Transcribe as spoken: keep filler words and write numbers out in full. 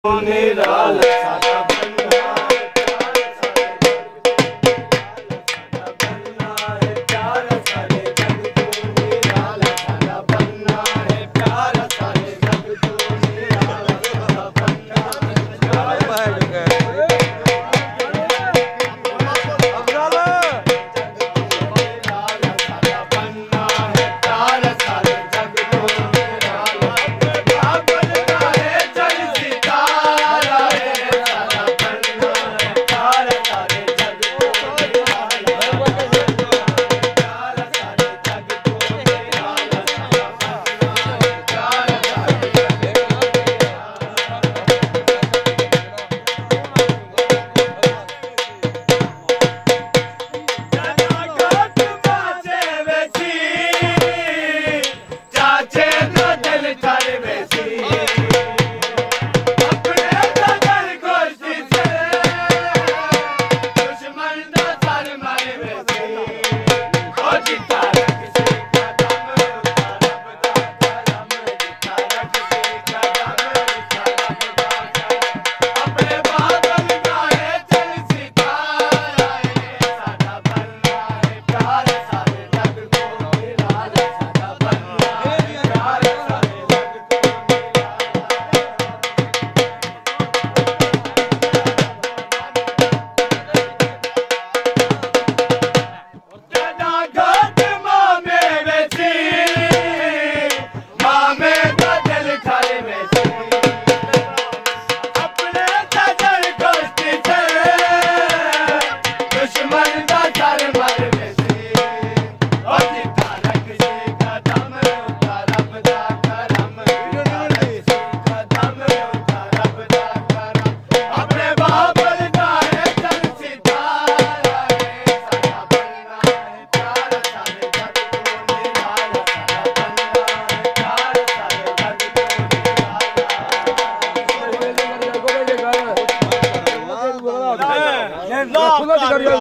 निराला सादा बनना है प्यार सारे जग को निराला सादा बनना है प्यार सारे जग को निराला सादा बनना है प्यार सारे जग को निराला सादा बनना है प्यार सारे जग को निराला बनना है जल सितारा है सादा बनना है प्यार सारे जग को निराला प्यार सारे जग को निराला सादा बनना है प्यार सारे जग जनागत बाजे वैसी चाचे दा दिल कर वैसी अपने दा दिल गोश्ती से दुश्मन दा सर मर वैसी ओ जिता किसी कदम उठा रब दा करम जिता किसी कदम उठा रब दा करम अपने बादल गाए चल सितारा है सादा बनना है प्यार सारे जग को निराला सादा बनना है प्यार सारे जग को जनागत मामे वैसी मामे दा दिल घर वैसी अपने दा दिल गोश्ती से दुश्मन दा सर मर वैसी ओ जिता किसी कदम उठा रब दा करम जिता किसी कदम उठा रब दा करम अपने बाबल गाए चल सितारा है सादा बनना है प्यार सारे जग को निराला सादा बनना है प्यार सारे जग को निराला